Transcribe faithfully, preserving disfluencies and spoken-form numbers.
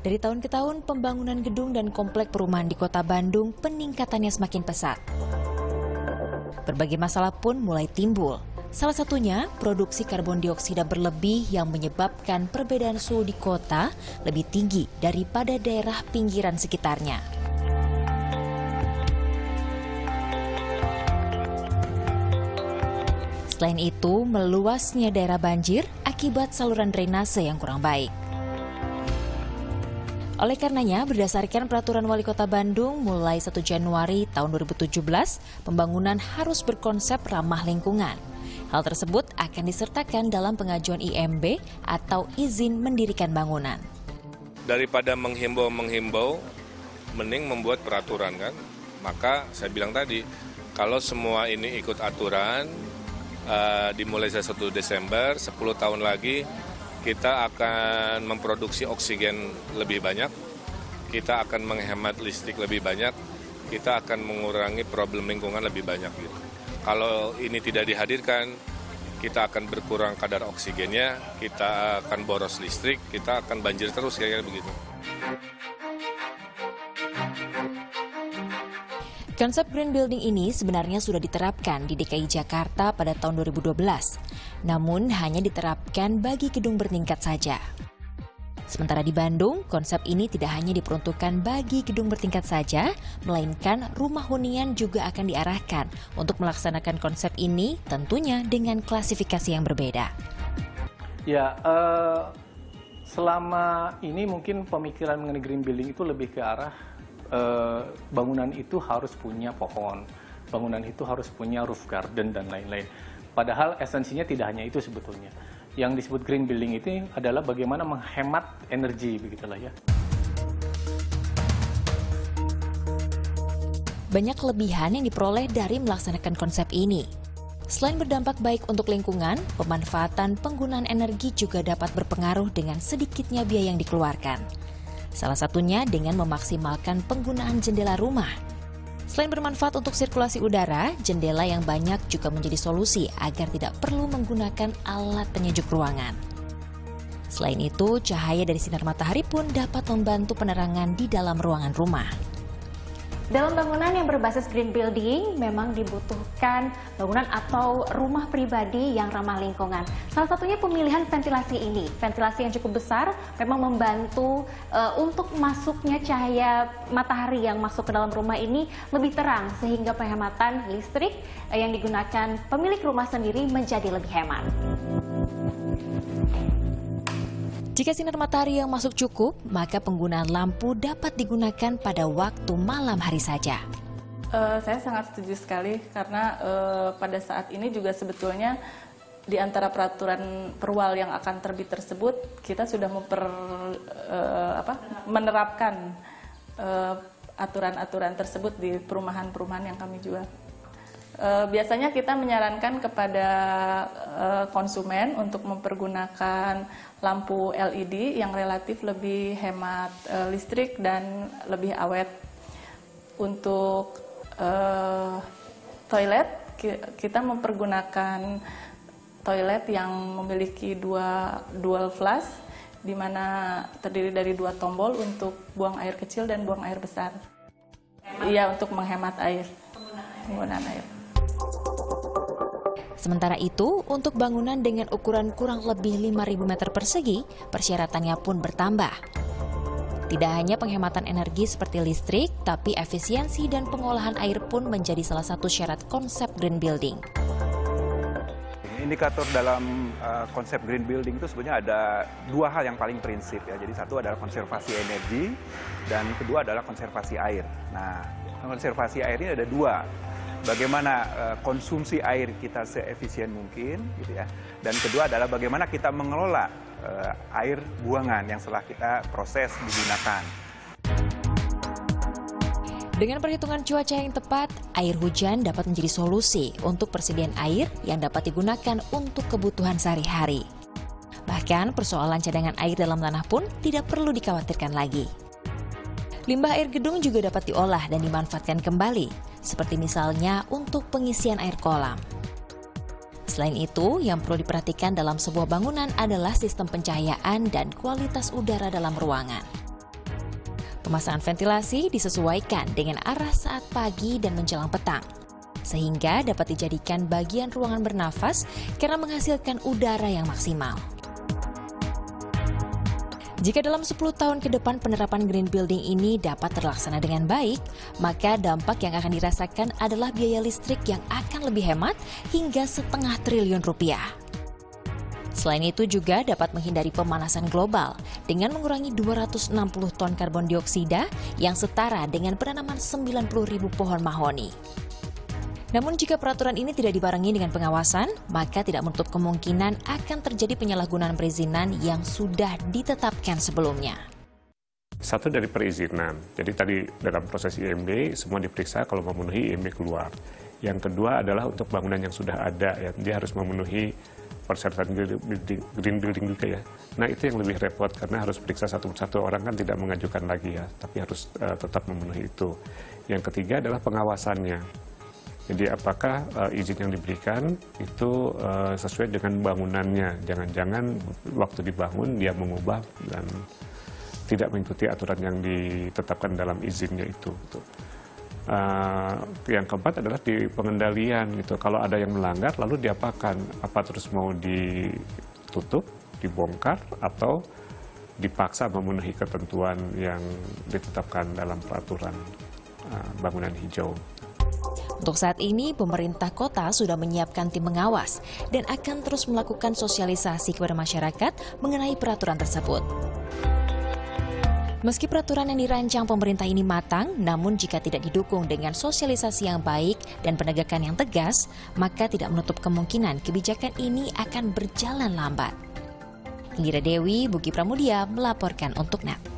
Dari tahun ke tahun, pembangunan gedung dan komplek perumahan di Kota Bandung peningkatannya semakin pesat. Berbagai masalah pun mulai timbul. Salah satunya, produksi karbon dioksida berlebih yang menyebabkan perbedaan suhu di kota lebih tinggi daripada daerah pinggiran sekitarnya. Selain itu, meluasnya daerah banjir akibat saluran drainase yang kurang baik. Oleh karenanya, berdasarkan peraturan Wali Kota Bandung mulai satu Januari tahun dua ribu tujuh belas, pembangunan harus berkonsep ramah lingkungan. Hal tersebut akan disertakan dalam pengajuan I M B atau izin mendirikan bangunan. Daripada menghimbau-menghimbau, mending membuat peraturan kan. Maka saya bilang tadi, kalau semua ini ikut aturan, uh, dimulai satu Desember, sepuluh tahun lagi, kita akan memproduksi oksigen lebih banyak, kita akan menghemat listrik lebih banyak, kita akan mengurangi problem lingkungan lebih banyak. Gitu. Kalau ini tidak dihadirkan, kita akan berkurang kadar oksigennya, kita akan boros listrik, kita akan banjir terus, kayak begitu. Konsep green building ini sebenarnya sudah diterapkan di D K I Jakarta pada tahun dua ribu dua belas, namun hanya diterapkan bagi gedung bertingkat saja. Sementara di Bandung, konsep ini tidak hanya diperuntukkan bagi gedung bertingkat saja, melainkan rumah hunian juga akan diarahkan untuk melaksanakan konsep ini tentunya dengan klasifikasi yang berbeda. Ya, uh, selama ini mungkin pemikiran mengenai green building itu lebih ke arah Uh, bangunan itu harus punya pohon, bangunan itu harus punya roof garden dan lain-lain. Padahal esensinya tidak hanya itu sebetulnya. Yang disebut green building itu adalah bagaimana menghemat energi, begitulah ya. Banyak kelebihan yang diperoleh dari melaksanakan konsep ini. Selain berdampak baik untuk lingkungan, pemanfaatan penggunaan energi juga dapat berpengaruh dengan sedikitnya biaya yang dikeluarkan. Salah satunya dengan memaksimalkan penggunaan jendela rumah. Selain bermanfaat untuk sirkulasi udara, jendela yang banyak juga menjadi solusi agar tidak perlu menggunakan alat penyejuk ruangan. Selain itu, cahaya dari sinar matahari pun dapat membantu penerangan di dalam ruangan rumah. Dalam bangunan yang berbasis green building, memang dibutuhkan bangunan atau rumah pribadi yang ramah lingkungan. Salah satunya pemilihan ventilasi ini. Ventilasi yang cukup besar memang membantu uh, untuk masuknya cahaya matahari yang masuk ke dalam rumah ini lebih terang, sehingga penghematan listrik uh, yang digunakan pemilik rumah sendiri menjadi lebih hemat. Jika sinar matahari yang masuk cukup, maka penggunaan lampu dapat digunakan pada waktu malam hari saja. Uh, saya sangat setuju sekali karena uh, pada saat ini juga sebetulnya di antara peraturan perwal yang akan terbit tersebut, kita sudah memper, uh, apa, menerapkan aturan-aturan uh, tersebut di perumahan-perumahan yang kami jual. Uh, biasanya kita menyarankan kepada uh, konsumen untuk mempergunakan lampu L E D yang relatif lebih hemat uh, listrik dan lebih awet. Untuk uh, toilet, kita mempergunakan toilet yang memiliki dua dual flush, di mana terdiri dari dua tombol untuk buang air kecil dan buang air besar. Iya, untuk menghemat air, penggunaan air. Sementara itu, untuk bangunan dengan ukuran kurang lebih lima ribu meter persegi, persyaratannya pun bertambah. Tidak hanya penghematan energi seperti listrik, tapi efisiensi dan pengolahan air pun menjadi salah satu syarat konsep green building. Indikator dalam uh, konsep green building itu sebenarnya ada dua hal yang paling prinsip ya. Jadi satu adalah konservasi energi dan kedua adalah konservasi air. Nah, konservasi air ini ada dua. Bagaimana uh, konsumsi air kita seefisien mungkin, gitu ya. Dan kedua adalah bagaimana kita mengelola uh, air buangan yang setelah kita proses digunakan. Dengan perhitungan cuaca yang tepat, air hujan dapat menjadi solusi untuk persediaan air yang dapat digunakan untuk kebutuhan sehari-hari. Bahkan persoalan cadangan air dalam tanah pun tidak perlu dikhawatirkan lagi. Limbah air gedung juga dapat diolah dan dimanfaatkan kembali, seperti misalnya untuk pengisian air kolam. Selain itu, yang perlu diperhatikan dalam sebuah bangunan adalah sistem pencahayaan dan kualitas udara dalam ruangan. Pemasangan ventilasi disesuaikan dengan arah saat pagi dan menjelang petang, sehingga dapat dijadikan bagian ruangan bernafas karena menghasilkan udara yang maksimal. Jika dalam sepuluh tahun ke depan penerapan green building ini dapat terlaksana dengan baik, maka dampak yang akan dirasakan adalah biaya listrik yang akan lebih hemat hingga setengah triliun rupiah. Selain itu juga dapat menghindari pemanasan global dengan mengurangi dua ratus enam puluh ton karbon dioksida yang setara dengan penanaman sembilan puluh ribu pohon mahoni. Namun jika peraturan ini tidak dibarengi dengan pengawasan, maka tidak menutup kemungkinan akan terjadi penyalahgunaan perizinan yang sudah ditetapkan sebelumnya. Satu dari perizinan, jadi tadi dalam proses I M B semua diperiksa kalau memenuhi I M B keluar. Yang kedua adalah untuk bangunan yang sudah ada, ya, dia harus memenuhi persyaratan green building juga ya. Nah itu yang lebih repot karena harus periksa satu persatu, orang kan tidak mengajukan lagi ya, tapi harus uh, tetap memenuhi itu. Yang ketiga adalah pengawasannya. Jadi apakah uh, izin yang diberikan itu uh, sesuai dengan bangunannya, jangan-jangan waktu dibangun dia mengubah dan tidak mengikuti aturan yang ditetapkan dalam izinnya itu. Gitu. Uh, yang keempat adalah di pengendalian gitu. Kalau ada yang melanggar lalu diapakan? Apa terus mau ditutup, dibongkar atau dipaksa memenuhi ketentuan yang ditetapkan dalam peraturan uh, bangunan hijau. Untuk saat ini, pemerintah kota sudah menyiapkan tim pengawas dan akan terus melakukan sosialisasi kepada masyarakat mengenai peraturan tersebut. Meski peraturan yang dirancang pemerintah ini matang, namun jika tidak didukung dengan sosialisasi yang baik dan penegakan yang tegas, maka tidak menutup kemungkinan kebijakan ini akan berjalan lambat. Indira Dewi, Buki Pramudia melaporkan untuk N E T.